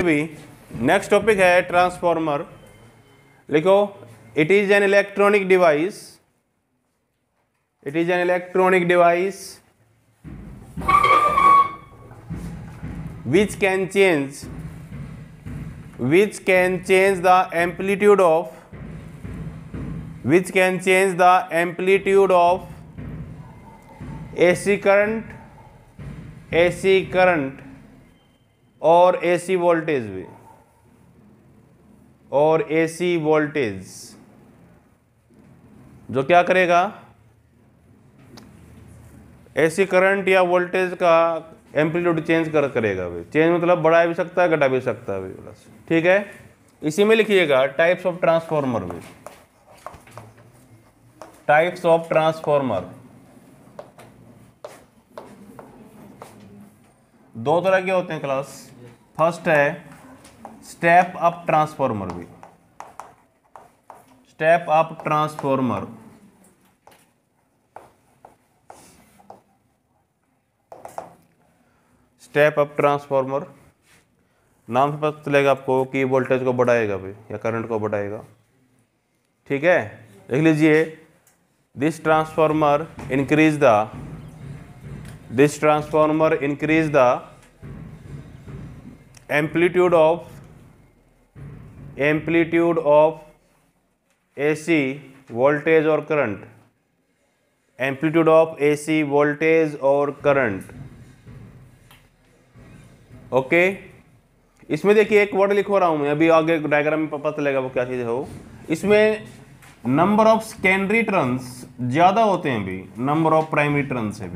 भी next topic है transformer. लिखो, it is an electronic device, it is an electronic device which can change the amplitude of AC current और AC voltage भी, और AC वोल्टेज जो क्या करेगा, AC करंट या वोल्टेज का एम्पलीट्यूड चेंज करेगा भी। चेंज मतलब बढ़ा भी सकता है, घटा भी सकता है भी, ठीक है। इसी में लिखिएगा टाइप्स ऑफ ट्रांसफॉर्मर में, टाइप्स ऑफ ट्रांसफॉर्मर दो तरह के होते हैं क्लास। फर्स्ट है स्टेप अप ट्रांसफॉर्मर भी, step up transformer. Step up transformer नाम से पता चलेगा आपको कि वोल्टेज को बढ़ाएगा भी या करंट को बढ़ाएगा, ठीक है। देख लीजिए, this transformer increase the amplitude of AC voltage और current, amplitude of AC voltage और करंट, ओके। इसमें देखिए एक वर्ड लिखवा रहा हूं मैं, अभी आगे डायग्राम में पता चलेगा वो क्या चीज़ हो। इसमें नंबर ऑफ सेकेंडरी टर्न्स ज़्यादा होते हैं भी नंबर ऑफ प्राइमरी टर्न्स से भी,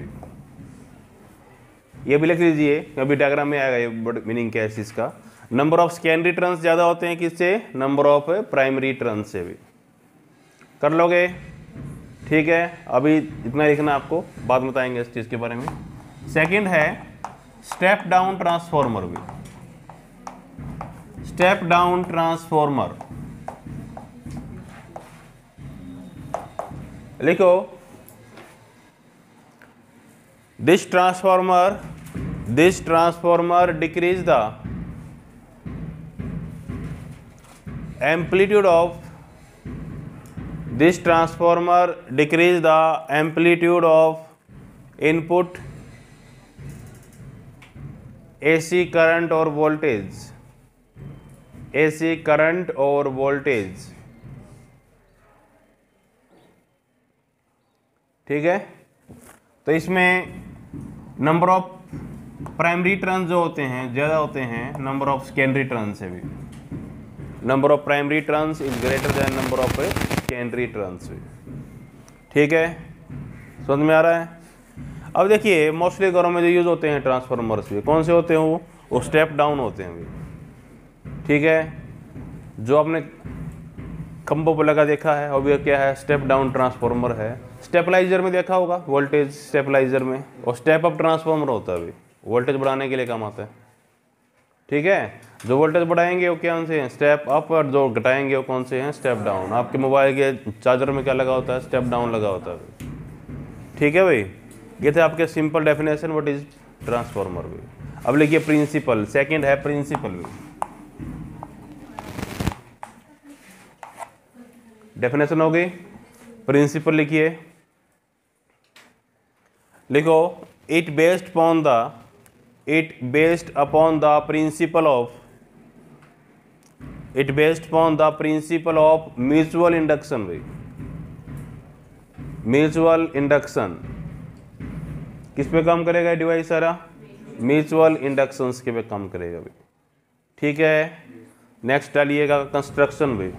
ये भी लिख लीजिए, अभी डायग्राम में आएगा ये मीनिंग क्या है इस चीज़ का। नंबर ऑफ सेकेंडरी टर्न्स ज़्यादा होते हैं किससे, नंबर ऑफ प्राइमरी टर्न्स से भी। कर लोगे, ठीक है। अभी इतना लिखना आपको, बाद में बताएंगे इस चीज़ के बारे में। सेकेंड है स्टेप डाउन ट्रांसफॉर्मर भी, स्टेप डाउन ट्रांसफॉर्मर। लिखो, this transformer decrease the amplitude of, this transformer decrease the amplitude of input AC current और वोल्टेज, AC करंट और वोल्टेज, ठीक है। तो इसमें नंबर ऑफ प्राइमरी टर्न्स जो होते हैं ज़्यादा होते हैं नंबर ऑफ सेकेंडरी टर्न्स से भी। Number of primary turns is greater than number of secondary turns भी, ठीक है। समझ में आ रहा है। अब देखिए, मोस्टली घरों में जो यूज़ होते हैं ट्रांसफार्मर्स भी कौन से होते हैं, वो स्टेप डाउन होते हैं भी, ठीक है। जो आपने खंभों पर लगा देखा है, और भी क्या है, स्टेप डाउन ट्रांसफार्मर है। स्टेबलाइजर में देखा होगा, वोल्टेज स्टेबलाइजर में, और स्टेप अप ट्रांसफार्मर होता है भी, वोल्टेज बढ़ाने के लिए काम आता है, ठीक है। जो वोल्टेज बढ़ाएंगे वो कौन से हैं, स्टेप अप, और जो घटाएंगे वो कौन से हैं, स्टेप डाउन। आपके मोबाइल के चार्जर में क्या लगा होता है, स्टेप डाउन लगा होता है, ठीक है भाई। ये थे आपके simple definition what is transformer भी। अब लिखिए प्रिंसिपल, सेकंड है प्रिंसिपल भी। डेफिनेशन हो गई, प्रिंसिपल लिखिए। लिखो, it based upon the principle of mutual induction भाई। म्यूचुअल इंडक्शन किस पे काम करेगा डिवाइस सारा, म्यूचुअल इंडक्शंस के पे काम करेगा भाई, ठीक है। नेक्स्ट डालिएगा कंस्ट्रक्शन भाई।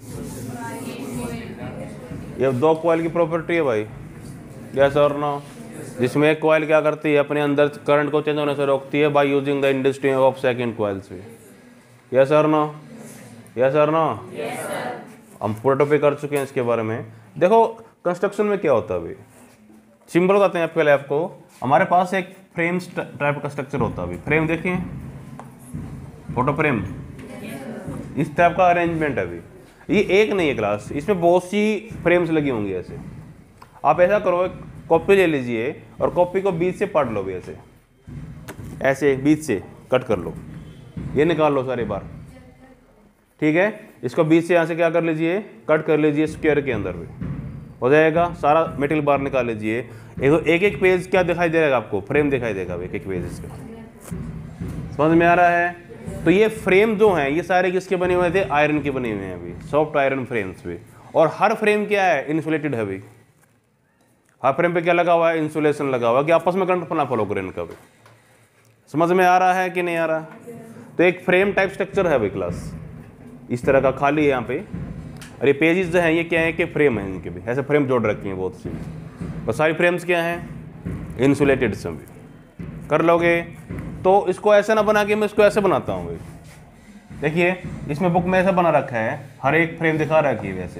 ये दो कॉइल की प्रॉपर्टी है भाई, यस और नो। जिसमें एक कॉइल क्या करती है, अपने अंदर करंट को चेंज होने से रोकती है by using the industry of second coils भी, यस और नो, यस और नो। हम पूरा टॉपिक कर चुके हैं इसके बारे में। देखो कंस्ट्रक्शन में क्या होता है भाई, सिंपल बताते हैं पहले आपको। हमारे पास एक फ्रेम टाइप का स्ट्रक्चर होता है। फ्रेम देखिए, फोटो फ्रेम, इस टाइप का अरेंजमेंट है अभी। ये एक नहीं है क्लास, इसमें बहुत सी फ्रेम्स लगी होंगी ऐसे। आप ऐसा करो, एक कॉपी ले लीजिए और कॉपी को बीच से पाट लो भी, ऐसे ऐसे बीच से कट कर लो, ये निकाल लो सारी बार, ठीक है। इसको बीच से यहाँ से क्या कर लीजिए, कट कर लीजिए, स्क्वायर के अंदर भी हो जाएगा। सारा मेटेरियल बार निकाल लीजिए। एक एक पेज क्या दिखाई दे रहा आपको, फ्रेम दिखाई देगा एक एक पेज इसका, समझ में आ रहा है। तो ये फ्रेम जो हैं ये सारे किसके बने हुए थे, आयरन के बने हुए हैं अभी, सॉफ्ट आयरन फ्रेम्स भी। और हर फ्रेम क्या है, इंसुलेटेड है अभी। हर फ्रेम पे क्या लगा हुआ है, इंसुलेशन लगा हुआ है कि आपस में करंट ना फ्लो करे इनका भी। समझ में आ रहा है कि नहीं आ रहा। तो एक फ्रेम टाइप स्ट्रक्चर है अभी क्लास, इस तरह का खाली है यहाँ पे। और ये पेजेस जो हैं ये क्या है कि फ्रेम है, इनके भी ऐसे फ्रेम जोड़ रखी हैं बहुत सी। और सारी फ्रेम्स क्या हैं, इंसुलेटेड से भी कर लोगे। तो इसको ऐसे ना बना के मैं इसको ऐसे बनाता हूँ। देखिए इसमें बुक में ऐसा बना रखा है, हर एक फ्रेम दिखा रखी है वैसे,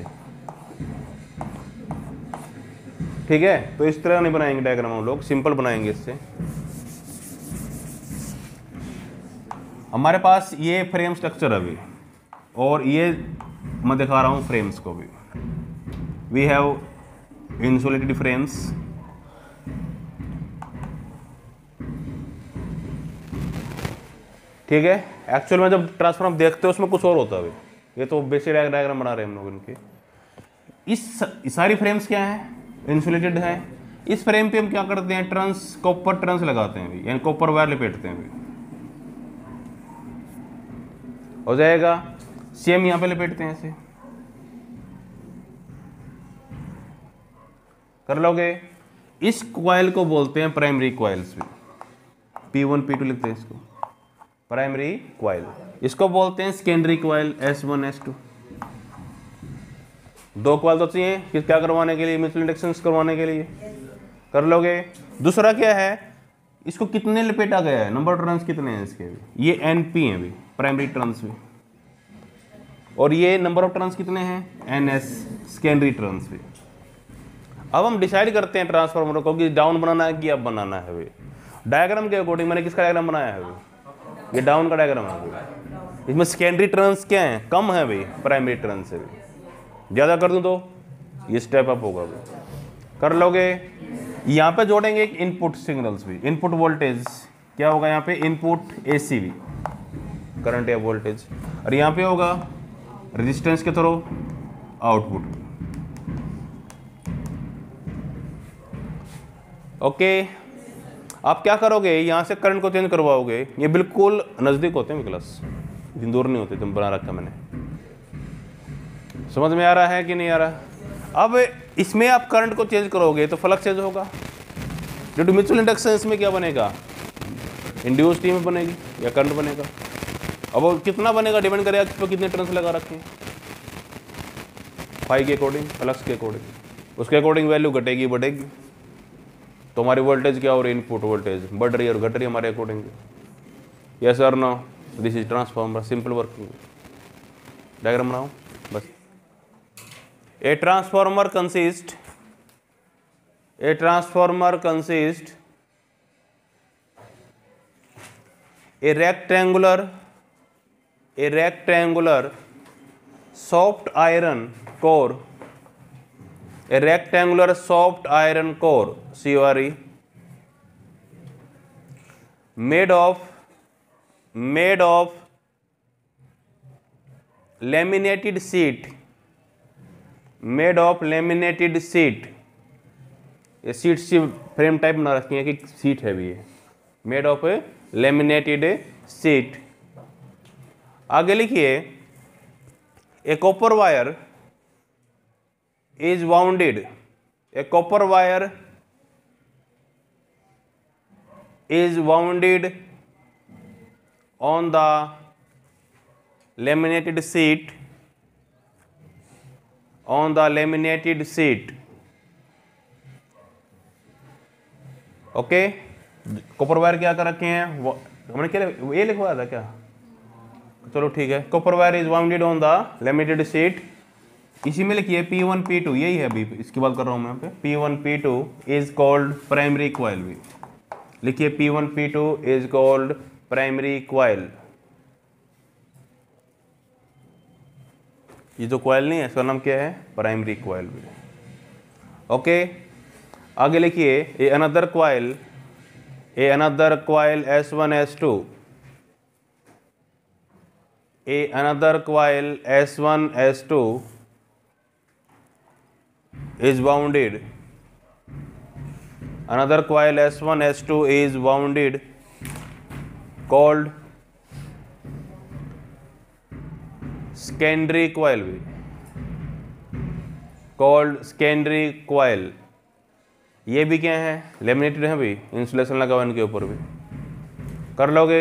ठीक है। तो इस तरह नहीं बनाएंगे डायग्राम हम लोग, सिंपल बनाएंगे इससे। हमारे पास ये फ्रेम स्ट्रक्चर अभी, और ये मैं दिखा रहा हूँ फ्रेम्स को भी। वी हैव इंसुलेटेड फ्रेम्स, ठीक है। एक्चुअल में जब ट्रांसफॉर्म देखते हो उसमें कुछ और होता है। ये तो बेसिक डायग्राम बना रहे हैं हम लोग इनके। इस सारी फ्रेम्स क्या हैं, इंसुलेटेड है। इस फ्रेम पे हम क्या करते हैं, ट्रांस कॉपर ट्रांस लगाते हैं, यानी कॉपर वायर लपेटते हैं। हो जाएगा। सेम यहाँ पे लपेटते हैं, ऐसे कर लोगे। इस कॉइल को बोलते हैं प्राइमरी कॉइल्स भी, P1 P2 लिखते हैं इसको, प्राइमरी कॉइल। इसको बोलते हैं सेकेंडरी कॉइल, S1 S2। दो कॉइल तो चाहिए कि क्या करवाने के लिए, म्यूचुअल इंडक्शंस करवाने के लिए, कर लोगे। दूसरा क्या है, इसको कितने लपेटा गया है, नंबर टर्न्स कितने हैं इसके भी, ये NP हैं भी, प्राइमरी टर्न्स भी। और ये नंबर ऑफ टर्न्स कितने हैं, NS, सेकेंडरी टर्न्स भी। अब हम डिसाइड करते हैं ट्रांसफार्मर को कि डाउन बनाना है कि अप बनाना है। अभी डायग्राम के अकॉर्डिंग मैंने किसका डायग्राम बनाया है, अभी ये डाउन का डायग्राम है। अभी इसमें सेकेंडरी टर्न्स क्या हैं, कम है भाई प्राइमरी टर्न से भी। ज़्यादा कर दूं तो ये स्टेप अप होगा, अभी कर लोगे। यहाँ पे जोड़ेंगे एक इनपुट सिग्नल्स भी, इनपुट वोल्टेज क्या होगा यहाँ पे, इनपुट AC भी, करंट या वोल्टेज। और यहाँ पे होगा रेजिस्टेंस के थ्रू आउटपुट। ओके, आप क्या करोगे, यहाँ से करंट को चेंज करवाओगे। ये बिल्कुल नज़दीक होते हैं क्लास, इतनी दूर नहीं होते, तुम बना रखा मैंने। समझ में आ रहा है कि नहीं आ रहा। अब इसमें आप करंट को चेंज करोगे तो फ्लक्स चेंज होगा। ड्यू टू म्यूचुअल इंडक्शन इसमें क्या बनेगा, इंड्यूस्ड ईएमएफ बनेगी या करंट बनेगा। अब वो कितना बनेगा डिपेंड करेगा किस पर कितने टर्न्स लगा रखे हैं, फाई के अकॉर्डिंग, फ्लक्स के अकॉर्डिंग। उसके अकॉर्डिंग वैल्यू घटेगी बढ़ेगी। तो हमारी वोल्टेज क्या हो रही है, इनपुट वोल्टेज बढ़ रही है और घट रही है हमारे अकॉर्डिंग। यस और no, this is transformer, simple working. Diagram बनाओ बस। A transformer consists a rectangular soft iron core, CORE, made of laminated sheet, ये सीट सी फ्रेम टाइप बना रखी है कि सीट है भी, ये मेड ऑफ लेमिनेटेड सीट। आगे लिखिए, a copper wire is wounded, on the laminated sheet, okay. Copper wire क्या कर रखे हैं, हमने क्या ये लिखवाया था क्या, चलो ठीक है। Copper wire is wounded on the laminated sheet. इसी में लिखिए P1 P2, यही है अभी इसकी बात कर रहा हूं मैं यहाँ पे। P1 P2 is called primary coil भी लिखिए, P1 P2 is called primary coil. ये जो कॉइल नहीं है इसका नाम क्या है, प्राइमरी कॉइल भी, ओके। आगे लिखिए, a another coil S1 S2 another coil S1 S2 is wounded. Another coil S1 S2 is wounded, called secondary coil भी, called secondary coil. ये भी क्या है, लेमिनेटेड है भाई, इंसुलेशन लगा हुआ इनके ऊपर भी, कर लोगे।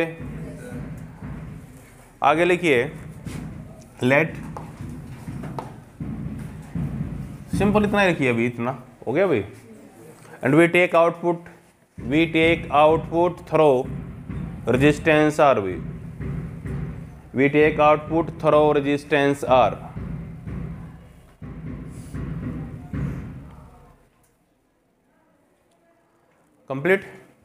आगे लिखिए, लेट, सिंपल इतना ही लिखिए अभी, इतना हो गया भाई। And we take output through resistance R भी, we take output through resistance R. Complete.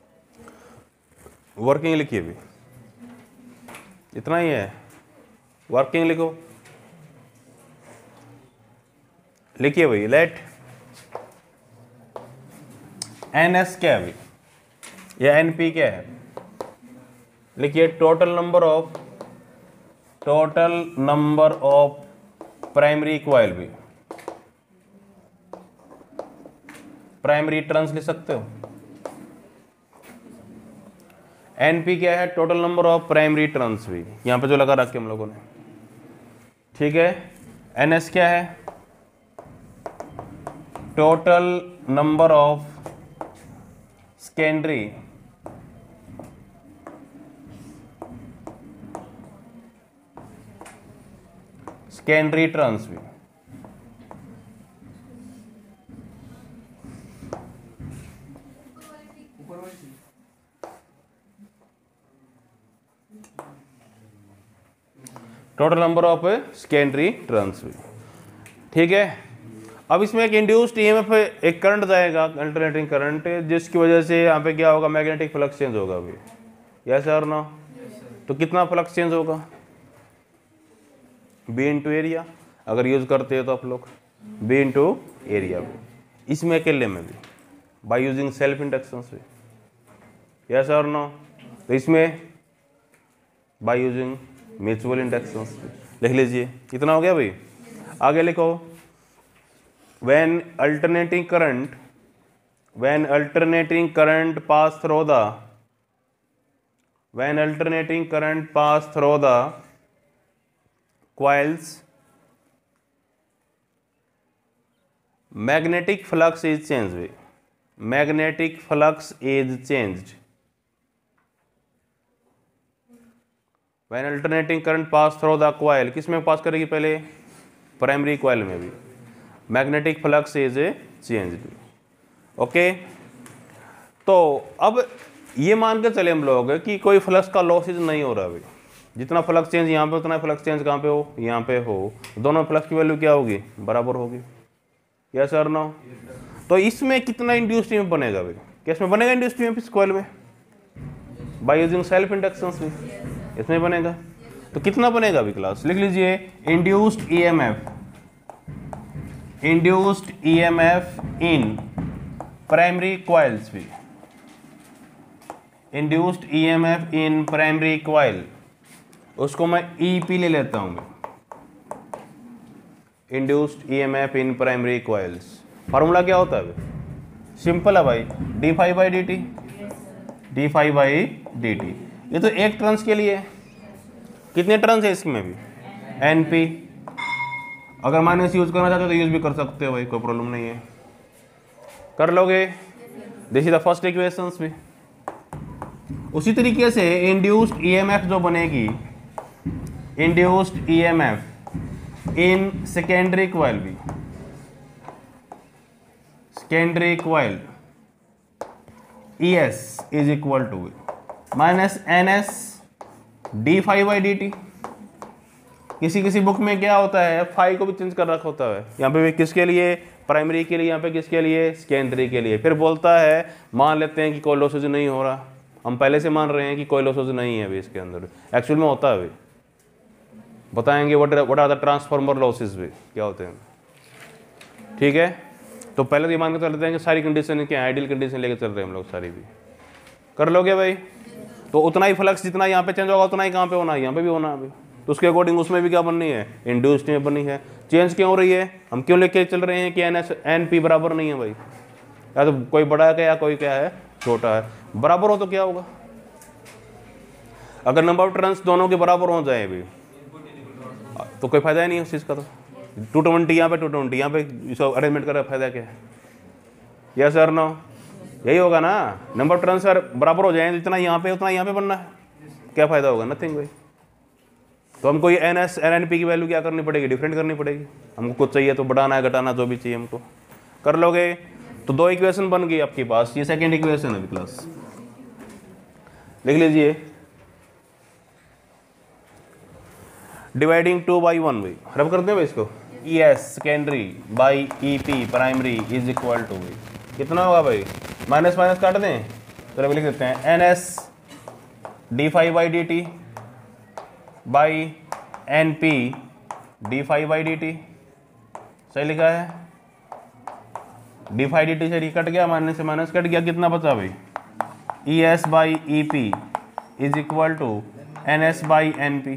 Working लिखिए भी, इतना ही है। वर्किंग लिखो, लिखिए भाई, लेट एन एस क्या है भाई, या एन पी क्या है, लिखिए total number of primary coil भी, प्राइमरी टर्न्स लिख सकते हो। एनपी क्या है, total number of primary turns भी, यहां पे जो लगा रखे हम लोगों ने, ठीक है। एनएस क्या है, total number of secondary turns भी, total number of secondary turns भी, ठीक है। अब इसमें एक इंड्यूस्ड ईएमएफ, एक करंट जाएगा, अल्टरनेटिंग करंट, जिसकी वजह से यहाँ पे क्या होगा, मैग्नेटिक फ्लक्स चेंज होगा अभी, यस और नो। तो कितना फ्लक्स चेंज होगा, बी इंटू एरिया, अगर यूज करते हो तो आप लोग बी इंटू एरिया भी, इसमें अकेले में भी, बाय यूजिंग सेल्फ इंडक्शंस भी, यस और नो। तो इसमें बाय यूजिंग म्यूचुअल इंडक्शंस भी, लिख लीजिए। कितना हो गया भाई, आगे लिखो। when alternating current pass through the coils, magnetic flux is changed. Magnetic flux is changed. When alternating current pass through the coil, किस में पास करेगी पहले, प्राइमरी कॉइल में भी, magnetic flux is change. Okay, तो अब ये मान के चले हम लोग कि कोई फ्लक्स का लॉसेज नहीं हो रहा अभी, जितना फ्लक्स चेंज यहाँ पे उतना फ्लक्स चेंज कहाँ पे हो, यहाँ पे हो, दोनों फ्लक्स की वैल्यू क्या होगी, बराबर होगी, यस और नो। तो इसमें कितना इंड्यूस्ड ईएमएफ बनेगा अभी, किस में बनेगा इंड्यूस्ड ईएमएफ, इस कॉइल में, बाय यूजिंग सेल्फ इंडक्शंस भी इसमें बनेगा। तो कितना बनेगा अभी क्लास, लिख लीजिए, induced EMF in primary coils भी, induced EMF in primary coil, उसको मैं ईपी ले लेता हूं, induced EMF in primary coils. Formula क्या होता है, सिंपल है भाई, d phi by d t, d phi by d t. ये तो एक टर्न्स के लिए, कितने टर्न्स है इसमें भी, एनपी। अगर माइनस यूज करना चाहते हो तो यूज भी कर सकते हो भाई, कोई प्रॉब्लम नहीं है, कर लोगे। This is the first equations भी। उसी तरीके से इंड्यूस्ड ईएमएफ जो बनेगी, induced EMF in secondary coil भी, secondary coil, ES is equal to minus NS d phi by d t. किसी किसी बुक में क्या होता है, फाई को भी चेंज कर रखा होता है, यहाँ पे भी किसके लिए, प्राइमरी के लिए, यहाँ पे किसके लिए, सेकेंडरी के लिए। फिर बोलता है, मान लेते हैं कि कोई लॉसेज नहीं हो रहा, हम पहले से मान रहे हैं कि कोई लॉसेज नहीं है अभी इसके अंदर, एक्चुअल में होता है अभी, बताएंगे what are the transformer losses भी क्या होते हैं, ठीक है। तो पहले तो ये मान के चलते हैं कि सारी कंडीशन क्या, आइडियल कंडीशन लेके चल रहे हैं हम लोग, सारी भी कर लोगे भाई। तो उतना ही फ्लक्स जितना यहाँ पे चेंज होगा उतना ही कहाँ पे होना है, यहाँ पे भी होना है अभी, तो उसके अकॉर्डिंग उसमें भी क्या बननी है, इंड्यूस्ड में बनी है। चेंज क्यों हो रही है, हम क्यों लेके चल रहे हैं कि एन पी बराबर नहीं है भाई, या तो कोई बड़ा है या कोई क्या है छोटा है। बराबर हो तो क्या होगा, अगर नंबर ऑफ टर्न्स दोनों के बराबर हो जाए भी तो कोई फायदा ही नहीं है उस चीज़ का। तो 220 यहाँ पे 220 यहाँ पे इसको अरेंजमेंट कर फायदा क्या है, यस सर नो, यही होगा ना। नंबर ऑफ टर्न्स बराबर हो जाए, जितना यहाँ पे उतना यहाँ पे बनना है, क्या फायदा होगा, नथिंग भाई। तो हमको ये N S N N P की वैल्यू क्या करनी पड़ेगी, डिफरेंट करनी पड़ेगी। हमको कुछ चाहिए तो बढ़ाना है घटाना जो भी चाहिए हमको कर लोगे। तो दो इक्वेशन बन गई आपके पास, ये सेकेंड इक्वेशन है क्लास, लिख लीजिए। डिवाइडिंग 2/1 भाई, रब करते हैं भाई इसको, E S secondary by E P primary is equal to भाई कितना होगा भाई, माइनस माइनस काट दें तो रब लिख देते हैं N S d five by d t by N P d five by d t, सही लिखा है। डी फाइव डी टी से डी कट गया, माइनस से माइनस कट गया, कितना बचा भाई, E S by E P is equal to N S by N P,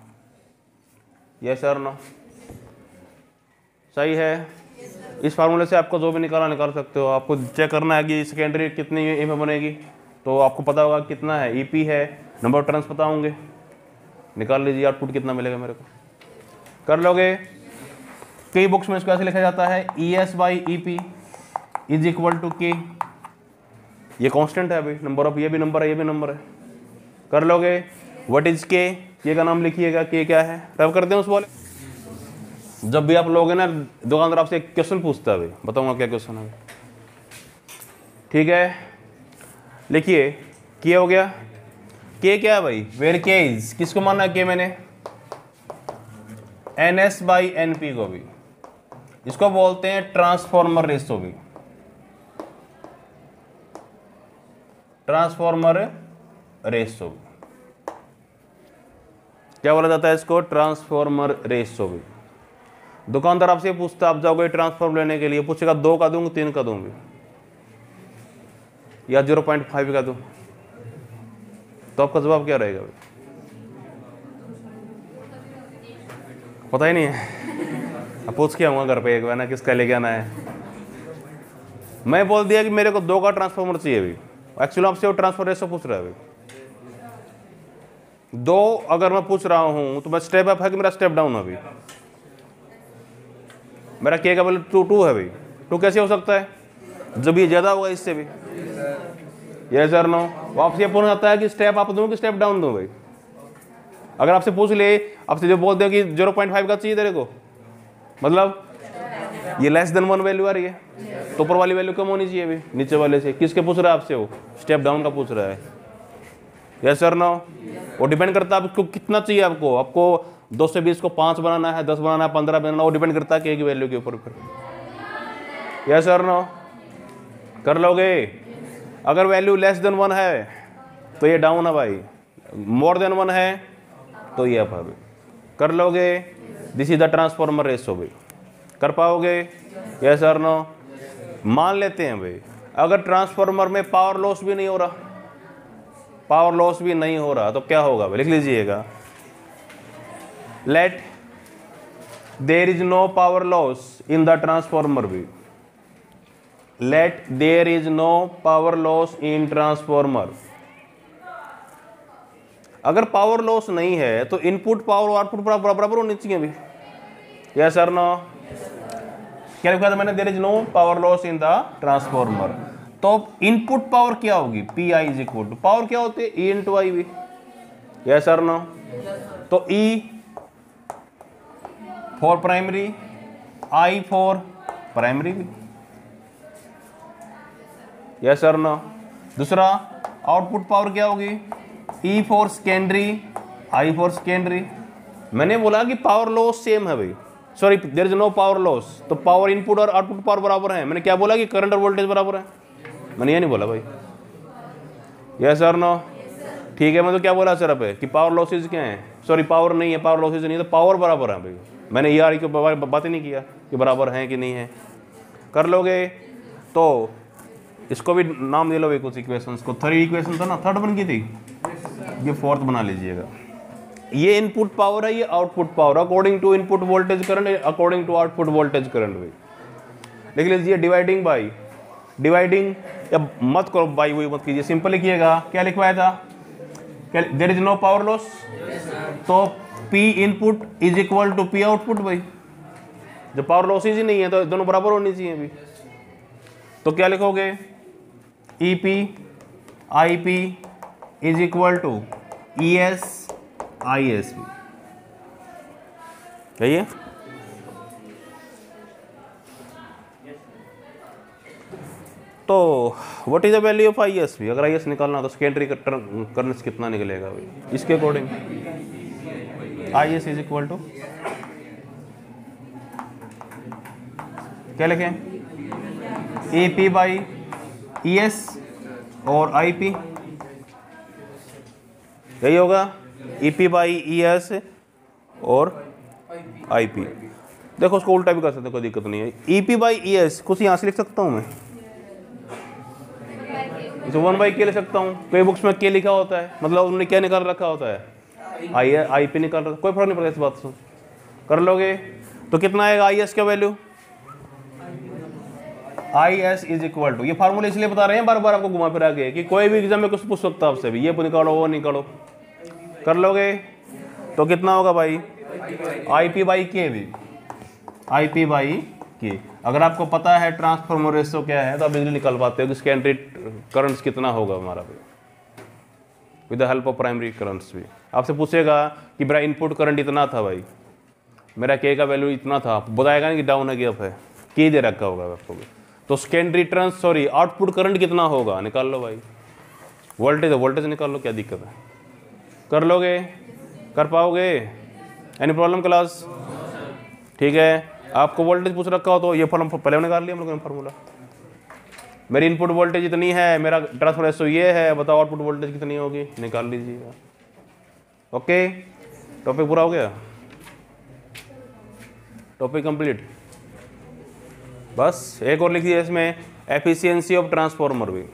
yes sir no, सही है। इस फार्मूले से आपको जो भी निकाल सकते हो। आपको चेक करना है कि सेकेंडरी कितनी ए में बनेगी, तो आपको पता होगा कितना है, ईपी है, नंबर ऑफ टर्न्स पता होंगे, निकाल लीजिए आउटपुट कितना मिलेगा मेरे को, कर लोगे। कई बुक्स में इसको ऐसे लिखा जाता है E S by E P is equal to K, ये कांस्टेंट है अभी, नंबर ऑफ, ये भी नंबर है, ये भी नंबर है, कर लोगे। व्हाट इज के, के का नाम लिखिएगा, के क्या है, रब करते हैं उस वाले। जब भी आप लोग ना दुकानदार आपसे एक क्वेश्चन पूछता है, बताऊंगा क्या क्वेश्चन है, ठीक है। लिखिए, के हो गया, के क्या है भाई, वेयर के इज, किसको माना है के मैंने, N S by N P को भी, इसको बोलते हैं ट्रांसफॉर्मर रेशो भी, ट्रांसफॉर्मर रेशो, क्या बोला जाता है इसको, ट्रांसफॉर्मर रेशो भी। दुकानदार आपसे पूछता, आप जाओगे ट्रांसफॉर्म लेने के लिए, पूछेगा 2 का दूंगा 3 का दूंगी या 0.5 का दूं, तो आपका जवाब क्या रहेगा भाई, पता ही नहीं है। अब पूछ के आऊंगा घर पे एक बार ना, किसका लेके आना है। मैं बोल दिया कि मेरे को 2 का ट्रांसफॉर्मर चाहिए भाई, एक्चुअली आपसे वो ट्रांसफर रेशो पूछ रहा है भाई। 2 अगर मैं पूछ रहा हूं तो मैं स्टेप अप है कि मेरा स्टेप डाउन है भाई, मेरा के का वैल्यू 2 है भाई। 2 कैसे हो सकता है, जब ये ज्यादा होगा इससे भी, यस सर नो। आपसे ये पूछना जाता है कि स्टेप अप दूं कि स्टेप डाउन दूं भाई। अगर आपसे पूछ ले, आपसे जो बोल दे कि 0.5 का चाहिए तेरे को, मतलब ये लेस देन 1 वैल्यू आ रही है, तो ऊपर वाली वैल्यू कम होनी चाहिए भाई नीचे वाले से। किसके पूछ रहा है आपसे, वो स्टेप डाउन का पूछ रहा है, यस सर नो। वो डिपेंड करता है आपको कितना चाहिए, आपको 2 से 20 को 5 बनाना है, 10 बनाना है, 15 बनाना, वो डिपेंड करता है के की वैल्यू के ऊपर, यस सर नो, कर लोगे। अगर वैल्यू लेस देन 1 है तो ये डाउन है भाई, मोर देन 1 है तो ये अप है भाई, कर लोगे। This is the transformer ratio भाई, कर पाओगे, यस सर नो। मान लेते हैं भाई अगर ट्रांसफॉर्मर में पावर लॉस भी नहीं हो रहा, पावर लॉस भी नहीं हो रहा, तो क्या होगा भाई, लिख लीजिएगा। Let there is no power loss in the transformer भी, let there is no power loss in transformer. अगर पावर लॉस नहीं है तो इनपुट पावर और आउटपुट बराबर होनी चाहिए भी, यस सर नो। क्या लिखा था मैंने, there is no power loss in the transformer, तो इनपुट पावर क्या होगी, P I is equal to, power क्या होती है, ई इंटू आई भी, यस सर नो। तो E for primary, I for primary भी, यस सर नो। दूसरा आउटपुट पावर क्या होगी, E for secondary, I for secondary. मैंने बोला कि पावर लॉस सेम है भाई, sorry there is no power loss, तो पावर इनपुट और आउटपुट पावर बराबर है। मैंने क्या बोला कि करंट और वोल्टेज बराबर है, मैंने ये नहीं बोला भाई, यस सर नो। ठीक है, मैं तो क्या बोला सर पे कि पावर लॉसेज क्या है, सॉरी पावर नहीं है, पावर लॉसेज नहीं है, तो पावर बराबर है भाई। मैंने ये आर की बात ही नहीं किया कि बराबर हैं कि नहीं है, कर लोगे। तो इसको भी नाम दे लो भाई कुछ इक्वेशंस को, 3 इक्वेशन था ना, 3rd बन गई थी, ये 4th बना लीजिएगा, ये इनपुट पावर है, ये output power, according to input voltage current, according to output voltage current भी। लिख लीजिए डिवाइडिंग बाई, डिवाइडिंग या मत करो बाई, वही मत कीजिए, सिंपल लिखिएगा। क्या लिखवाया था, there is no power loss, तो P input is equal to P output भाई। जब पावर लॉसेज ही नहीं है तो दोनों बराबर होनी चाहिए अभी। तो क्या लिखोगे, EP IP is equal to ES ISB, सही है। तो what is the value of ISB, अगर IS निकालना तो सेकेंडरी करंट कितना निकलेगा भाई, इसके according IS is equal to क्या लिखें, AP बाई ES और IP, यही होगा, EP बाई ES और IP। देखो उसको उल्टा भी कर सकते हो, कोई दिक्कत नहीं है। EP बाई ES कुछ यहाँ से लिख सकता हूँ मैं, इसे 1/k लिख सकता हूँ। कई बुक्स में K लिखा होता है, मतलब उन्होंने क्या निकाल रखा होता है, IP निकाल रखा, कोई फर्क नहीं पड़ता इस बात से, कर लोगे तो कितना आएगा IS का value, IS is equal to, ये फार्मूला इसलिए बता रहे हैं बार बार आपको घुमा फिरा के कि कोई भी एग्जाम में कुछ पूछ सकता है आपसे भी, ये निकालो वो निकालो, कर लोगे तो कितना होगा भाई, IP बाई K भी, IP बाई K। अगर आपको पता है ट्रांसफॉर्मर रेशियो क्या है तो आप इजीली निकाल पाते हो कि सेकेंडरी करंट्स कितना होगा हमारा भी, with the help of primary currents भी। आपसे पूछेगा कि मेरा इनपुट करंट इतना था भाई, मेरा K का वैल्यू इतना था, बताएगा नहीं कि डाउन है कि अप है, K दे रखा होगा आपको भी। तो secondary trans sorry output current कितना होगा निकाल लो भाई, वोल्टेज है वोल्टेज निकाल लो, क्या दिक्कत है, कर लोगे, कर पाओगे, एनी प्रॉब्लम क्लास, ठीक है। आपको वोल्टेज पूछ रखा हो तो ये फॉर्मूला पहले निकाल लिया हम लोगों ने फार्मूला, मेरी इनपुट वोल्टेज इतनी है, मेरा ट्रांसफर रेशियो ये है, बताओ आउटपुट वोल्टेज कितनी होगी, निकाल लीजिएगा। ओके, टॉपिक पूरा हो गया, टॉपिक कंप्लीट। बस एक और लिख दिया इसमें, एफिशिएंसी ऑफ ट्रांसफॉर्मर भी।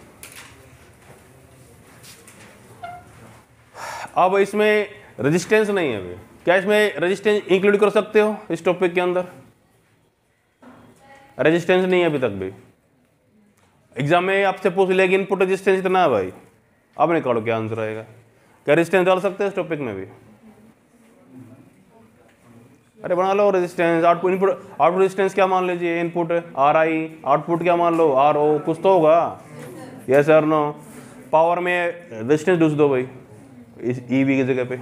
अब इसमें रेजिस्टेंस नहीं है अभी, क्या इसमें रेजिस्टेंस इंक्लूड कर सकते हो इस टॉपिक के अंदर, रेजिस्टेंस नहीं है अभी तक भी। एग्जाम में आपसे पूछ लेगी इनपुट रेजिस्टेंस इतना है भाई, अब निकालो क्या आंसर आएगा, क्या रेजिस्टेंस डाल सकते हैं इस टॉपिक में भी, अरे बना लो resistance, output input, output resistance क्या मान लीजिए, इनपुट RI, आउटपुट क्या मान लो RO, कुछ तो होगा, यस और नो। पावर में रेजिस्टेंस ढूंढ दो भाई इस EV की जगह पे,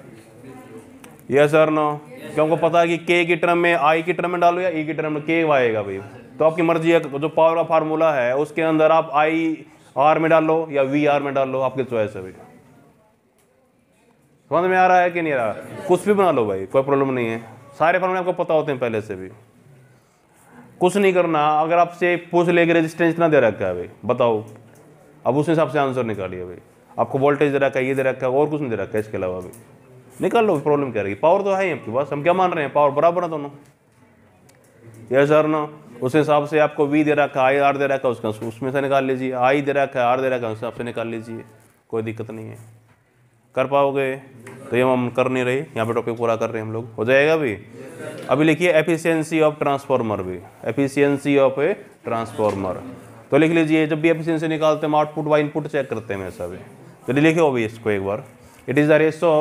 यस और नो, क्योंकि पता है कि K की टर्म में I की टर्म में डालो या E की टर्म में K आएगा भाई, तो आपकी मर्जी है, जो पावर का फार्मूला है उसके अंदर आप IR में डालो या VR में डालो, आपकी चॉइस है भाई। समझ में आ रहा है कि नहीं आ रहा, कुछ भी बना लो भाई, कोई प्रॉब्लम नहीं है, सारे फार्मूले आपको पता होते हैं पहले से भी, कुछ नहीं करना। अगर आपसे पूछ लेके रेजिस्टेंस इतना दे रखा है भाई बताओ, अब उस हिसाब से आंसर निकालिए भाई, आपको वोल्टेज दे रखा है, ये दे रखा है, और कुछ नहीं दे रखा है इसके अलावा भी, निकाल लो, प्रॉब्लम क्या रहेगी, पावर तो है ही आपके पास, हम क्या मान रहे हैं, पावर बराबर है दोनों, यस सर नो। उस हिसाब से आपको V दे रखा है, IR दे रखा है, उसका उसमें से निकाल लीजिए, I दे रखा है, R दे रखा है, उस हिसाब से निकाल लीजिए, कोई दिक्कत नहीं है, कर पाओगे। तो ये हम कर नहीं रहे, यहाँ पे टॉपिक पूरा कर रहे हैं हम लोग, हो जाएगा भी। अभी लिखिए एफिशिएंसी ऑफ ट्रांसफॉर्मर भी, एफिशिएंसी ऑफ ए ट्रांसफॉर्मर, तो लिख लीजिए, जब भी एफिशिएंसी निकालते हैं आउटपुट बाय इनपुट चेक करते हैं ऐसा भी, तो लिखे हो भी इसको एक बार, it is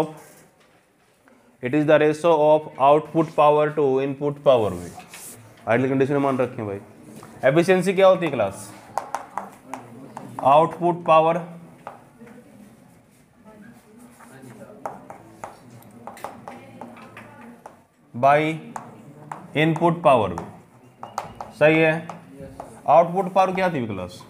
the ratio of output power to input power भी, आइडियल कंडीशन मान रखें भाई। एफिशिएंसी क्या होती है class, output power by input power भी, सही है। आउटपुट पावर क्या थी class,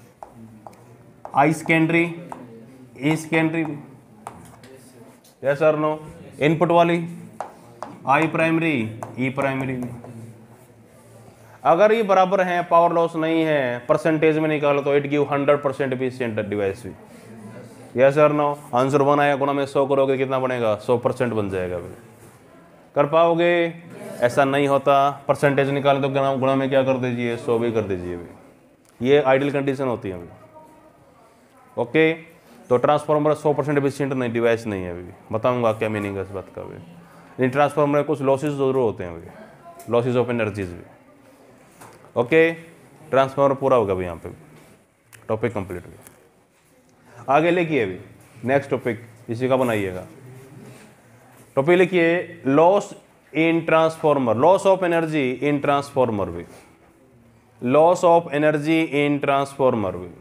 I secondary E secondary भी, यस और नो। इनपुट वाली I प्राइमरी E प्राइमरी भी। अगर ये बराबर हैं, पावर लॉस नहीं है, परसेंटेज में निकालो तो इट गिव 100% एफिशिएंट डिवाइस भी, यस और नो। आंसर 1 आया, गुना में 100 करोगे कितना बनेगा, 100% बन जाएगा भाई, कर पाओगे। ऐसा नहीं होता, परसेंटेज निकाले तो गुणा में क्या कर दीजिए, 100 भी कर दीजिए भाई, ये आइडियल कंडीशन होती है भाई। ओके, तो ट्रांसफार्मर 100% एफिशिएंट नहीं डिवाइस नहीं है अभी, बताऊंगा क्या मीनिंग है इस बात का भी। लेकिन ट्रांसफार्मर में कुछ लॉसेज ज़रूर होते हैं अभी, लॉसेज ऑफ एनर्जीज भी। ओके, ट्रांसफार्मर पूरा होगा अभी यहाँ पे, टॉपिक कंप्लीट हो गया। आगे लिखिए अभी नेक्स्ट टॉपिक इसी का बनाइएगा। टॉपिक लिखिए loss in transformer, loss of energy in transformer भी, loss of energy in transformer भी।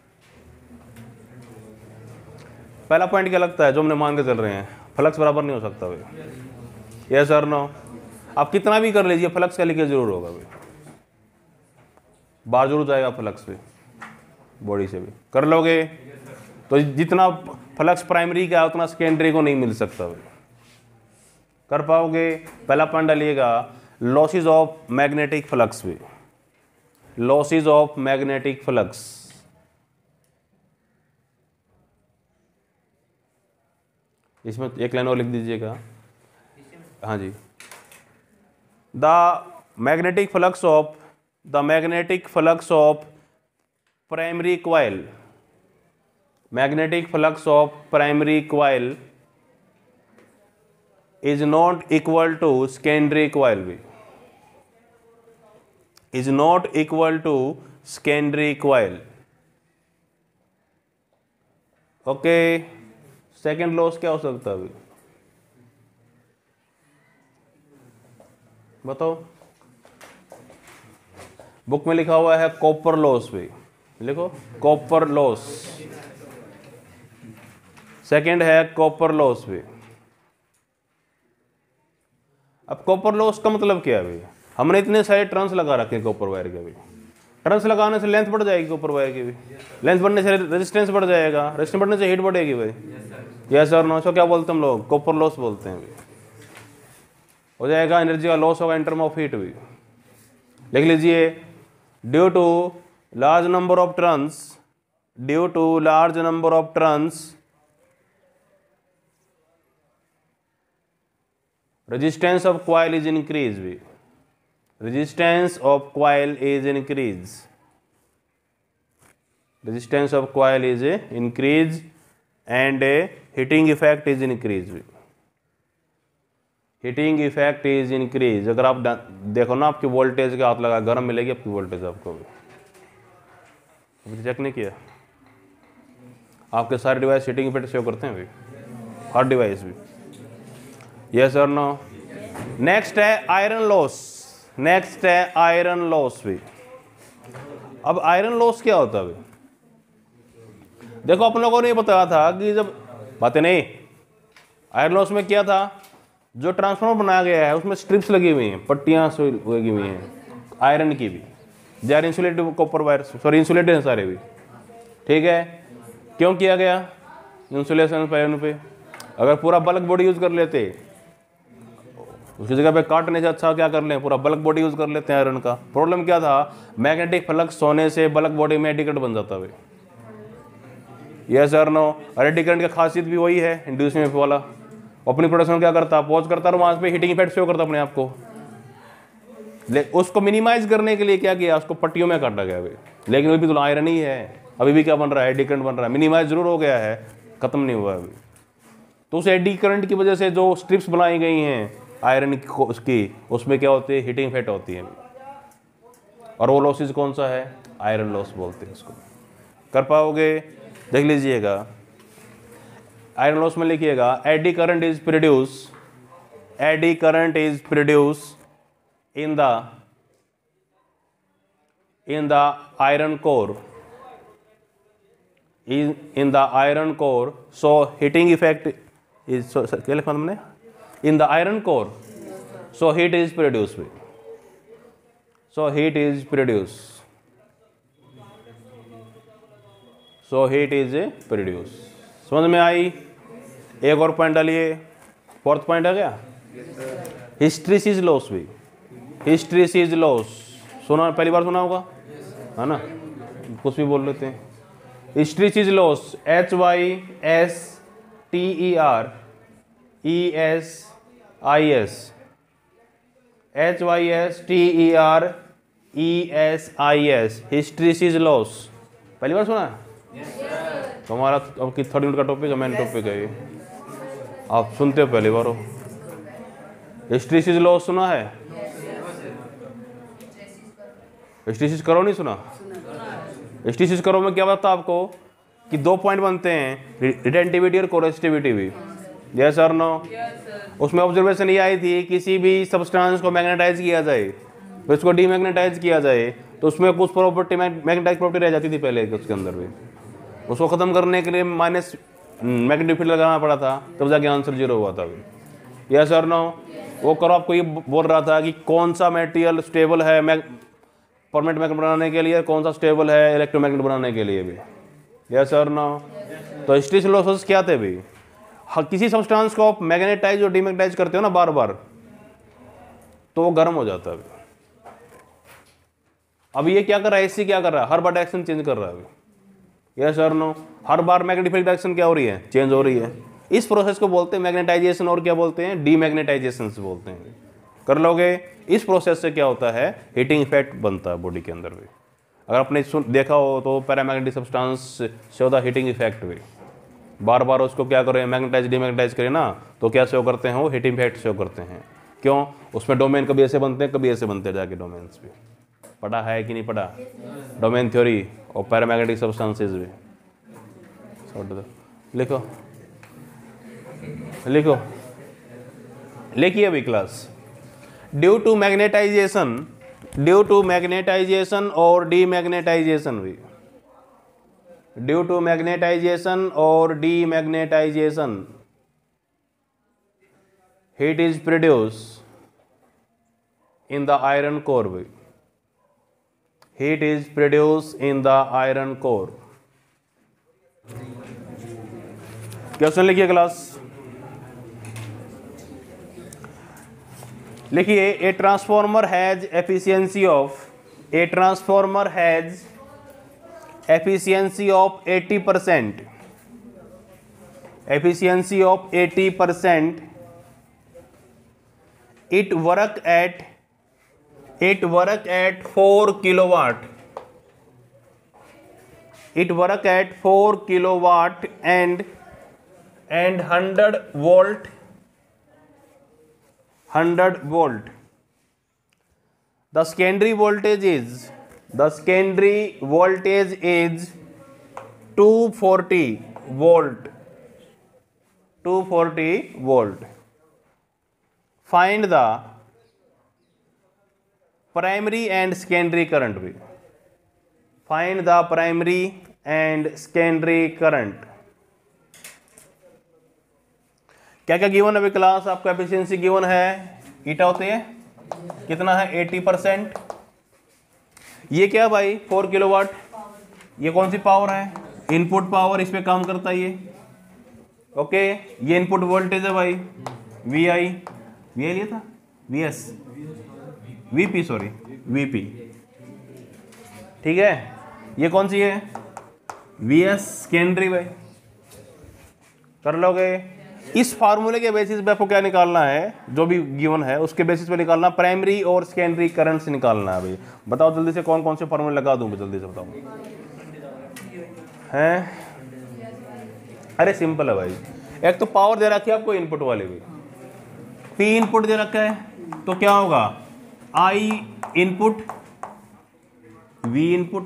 पहला पॉइंट क्या लगता है जो हमने मान के चल रहे हैं, फ्लक्स बराबर नहीं हो सकता भाई, यस और नो। आप कितना भी कर लीजिए फ्लक्स का लीकेज जरूर होगा भाई, बाहर जरूर जाएगा फ्लक्स भी, बॉडी से भी कर लोगे तो जितना फ्लक्स प्राइमरी का है उतना सेकेंडरी को नहीं मिल सकता भाई, कर पाओगे। पहला पॉइंट डालिएगा लॉसेज ऑफ मैग्नेटिक फ्लक्स भी, लॉसेज ऑफ मैग्नेटिक फ्लक्स। इसमें एक लाइन और लिख दीजिएगा, हाँ जी। The magnetic flux of primary coil, magnetic flux of primary coil is not equal to secondary coil भी, is not equal to secondary coil। Okay, second loss क्या हो सकता है अभी बताओ। बुक में लिखा हुआ है कॉपर लॉस भी, लिखो कॉपर लॉस, सेकेंड है कॉपर लॉस भी। अब कॉपर लॉस का मतलब क्या है भाई, हमने इतने सारे टर्न्स लगा रखे हैं कॉपर वायर के भी, टर्न्स लगाने से लेंथ बढ़ जाएगी कॉपर वायर की भी, लेंथ बढ़ने से रेजिस्टेंस बढ़ जाएगा, रेजिस्टेंस बढ़ने से हीट बढ़ेगी भाई, यस और नो। सो क्या बोलते हैं हम लोग, कॉपर लॉस बोलते हैं भाई। हो जाएगा एनर्जी का लॉस होगा इन टर्म ऑफ हीट भी। लिख लीजिए due to large number of turns, due to large number of turns resistance of coil is increase भी, resistance of coil is increase, resistance of coil is increase and heating effect is increase भी, heating effect is increase। अगर आप देखो ना आपकी voltage का हाथ लगा गर्म मिलेगी आपकी वोल्टेज आपको भी, अभी चेक नहीं किया, आपके सारे डिवाइस हीटिंग इफेक्ट सेव करते हैं भाई, हर डिवाइस भी, यस और नो। नेक्स्ट है आयरन लॉस, नेक्स्ट है आयरन लॉस भी। अब आयरन लॉस क्या होता है भाई, देखो अपन लोगों ने ये बताया था कि जब बातें नहीं, आयरन लॉस में क्या था, जो ट्रांसफार्मर बनाया गया है उसमें स्ट्रिप्स लगी हुई हैं, पट्टियां लगी हुई हैं आयरन की भी, they are insulated copper wire, sorry insulated हैं सारे भी, ठीक है। क्यों किया गया इंसुलेशन आयरन पे, अगर पूरा बल्क बॉडी यूज कर लेते उसकी जगह पे काटने से अच्छा क्या कर लें, पूरा बल्क बॉडी यूज कर लेते हैं आयरन का। प्रॉब्लम क्या था, मैग्नेटिक फ्लक्स होने से बल्क बॉडी में एडी करंट बन जाता है, यस और नो। और एडी करंट का खासियत भी वही है इंड्यूसमेंट वाला, अपनी प्रोडक्शन क्या करता, पॉज करता और वहां पे हीटिंग इफेक्ट शो करता अपने आप को। उसको मिनिमाइज करने के लिए क्या किया, उसको पट्टियों में काटा गया भाई, लेकिन अभी तो आयरन ही है, अभी भी क्या बन रहा है, एडी करंट बन रहा है, मिनिमाइज जरूर हो गया है, खत्म नहीं हुआ अभी। तो उस एडी करंट की वजह से जो स्ट्रिप्स बनाई गई हैं आयरन की, उसमें क्या होती है, हीटिंग इफेक्ट होती है, और वो लॉसेज कौन सा है, आयरन लॉस बोलते हैं इसको। कर पाओगे, देख लीजिएगा आयरन लॉस में लिखिएगा eddy current is produce, eddy current is produce in the iron core, in the iron core, so heating effect is, क्या लिखा हमने, in the iron core, so heat is produced, so heat is produced, so heat is produced। समझ में आई। एक और point डालिए, fourth point आ गया, हिस्ट्रीसिस loss भी, हिस्ट्रीसिस लॉस सुना, पहली बार सुना होगा है ना, कुछ भी बोल लेते हैं। Hysteresis loss HYSTERESIS, hysteresis loss पहली बार सुना, तुम्हारा अब कि 30 मिनट का टॉपिक है, मेन टॉपिक है ये, आप सुनते हो पहली बार हो। हिस्ट्रीसिस लॉ सुना है? हिस्ट्रीसिस करो नहीं सुना? हिस्ट्रीसिस करो में क्या बताता आपको कि 2 पॉइंट बनते हैं, रिटेंटिविटी और कोरेसिटिविटी भी। यस और नो? उसमें ऑब्जर्वेशन ये आई थी किसी भी सब्सटेंस को मैग्नेटाइज किया जाए तो इसको डीमैग्नेटाइज किया जाए तो उसमें कुछ प्रॉपर्टी मैग्नेटाइज प्रॉपर्टी रह जाती थी पहले उसके अंदर भी, उसको ख़त्म करने के लिए माइनस मैग्नेटिक फील्ड लगाना पड़ा था, तब जाके आंसर 0 हुआ था अभी। यस और नो? वो करो आपको ये बोल रहा था कि कौन सा मटेरियल स्टेबल है परमानेंट मैग्नेट बनाने के लिए, कौन सा स्टेबल है इलेक्ट्रोमैग्नेट बनाने के लिए भी। यस और नो? तो हिस्ट्रीसिस लॉसेस क्या थे भी? किसी सब्सटेंस को आप मैग्नेटाइज और डीमैग्नेटाइज करते हो ना बार बार, तो वो गर्म हो जाता है। अब ये क्या कर रहा है, एसी क्या कर रहा है, हर बार डायरेक्शन चेंज कर रहा है अभी। यस और नो? हर बार मैग्नेटिक फील्ड डायरेक्शन क्या हो रही है, चेंज हो रही है। इस प्रोसेस को बोलते हैं मैग्नेटाइजेशन, और क्या बोलते हैं, डीमैग्नेटाइजेशन से बोलते हैं। कर लोगे? इस प्रोसेस से क्या होता है, हीटिंग इफेक्ट बनता है बॉडी के अंदर भी। अगर आपने देखा हो तो पैरामैग्नेटिक सब्सटेंस से होता हीटिंग इफेक्ट भी, बार बार उसको क्या करें, मैग्नेटाइज डीमैग्नेटाइज करें ना, तो क्या शो करते हैं, वो हीटिंग इफेक्ट शो करते हैं। क्यों? उसमें डोमेन कभी ऐसे बनते हैं, कभी ऐसे बनते हैं जाके डोमेन्स भी। पढ़ा है कि नहीं पढ़ा? डोमेन थ्योरी और पैरामैग्नेटिक सब्सटेंसेस भी लिखो लिखो लिखिए अभी क्लास। ड्यू टू मैग्नेटाइजेशन और डीमैग्नेटाइजेशन भी, ड्यू टू मैग्नेटाइजेशन और demagnetization heat is produce in the iron core भी, heat is produce in the iron core. Question लिखिए क्लास, लिखिए a transformer has efficiency of, a transformer has efficiency of 80%, efficiency of 80%, it work at 4 kilowatt, it work at 4 kilowatt and 100 volt, 100 volt. The secondary voltage is 240 volt, 240 volt. Find the primary and secondary current भी, find the primary and secondary current. क्या क्या given है अभी class? आपका efficiency given है, ईटा होते हैं कितना है, 80%। ये क्या भाई, 4 किलोवाट, ये कौन सी पावर है, इनपुट पावर, इस पे काम करता है ये। ओके, ये इनपुट वोल्टेज है भाई, वी आई लिया था, V S, V P, sorry V P, ठीक है। ये कौन सी है, वी एस सेकेंडरी भाई, कर लोगे। इस फार्मूले के बेसिस पे आपको क्या निकालना है, जो भी गिवन है उसके बेसिस पे निकालना, प्राइमरी और सेकेंडरी करंट से निकालना है भाई। बताओ जल्दी से, कौन कौन से फार्मूले लगा दूं जल्दी से बताओ। हैं, अरे सिंपल है भाई। एक तो पावर दे रखी है आपको इनपुट वाले भी, पी इनपुट दे रखा है, तो क्या होगा, आई इनपुट वी इनपुट,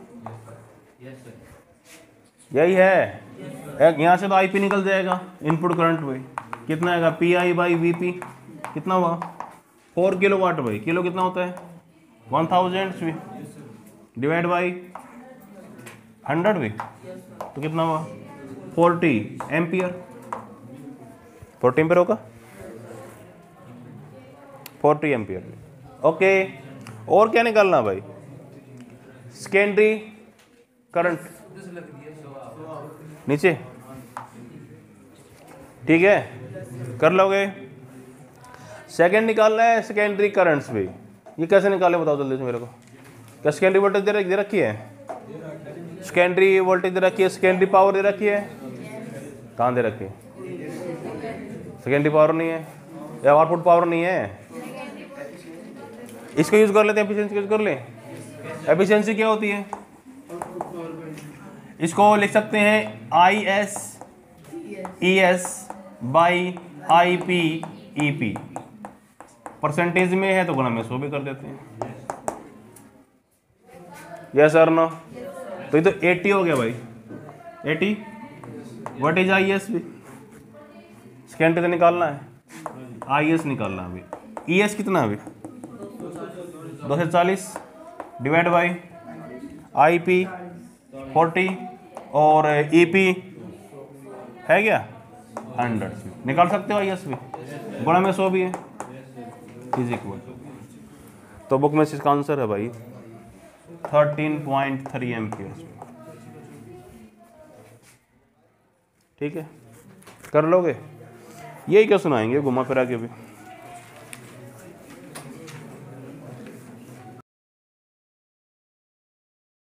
यही है। यहाँ से तो आई पी निकल जाएगा, इनपुट करंट भाई कितना आएगा, P I by V P, कितना हुआ 4 किलोवाट भाई, किलो कितना होता है 1000 डिवाइड बाई 100 भी, तो कितना हुआ 40 एम्पियर, 40 एम्पियर होगा, 40 एम्पियर। ओके, और क्या निकालना भाई, सेकेंडरी करंट नीचे, ठीक है, कर लोगे। सेकंड निकालना है सेकेंडरी करंट्स भी, ये कैसे निकाले बताओ जल्दी से मेरे को। क्या सेकेंडरी वोल्टेज दे रखी है, सेकेंडरी वोल्टेज दे रखी है, सेकेंडरी पावर दे रखी है, कहाँ दे रखी है, सेकेंडरी पावर नहीं है या आउटपुट पावर नहीं है, इसको यूज कर लेते हैं, एफिशिएंसी यूज कर ले। एफिशिएंसी क्या होती है, इसको लिख सकते हैं IS/ES बाई IP/EP। परसेंटेज में है तो गुणा में 100 भी कर देते हैं। यस और नो? तो ये तो 80 हो गया भाई। 80 व्हाट इज IS भी? सेकेंड तो निकालना है, IS निकालना है अभी। ES कितना अभी? 240 डिवाइड बाई IP 40 और EP है क्या 100। निकाल सकते हो IS भी, गुणा में 100 भी है, इज इक्वल। तो बुक में इसका आंसर है भाई 13.3 एम्पियर्स। ठीक है, कर लोगे? यही क्या सुनाएंगे घुमा फिरा के भी।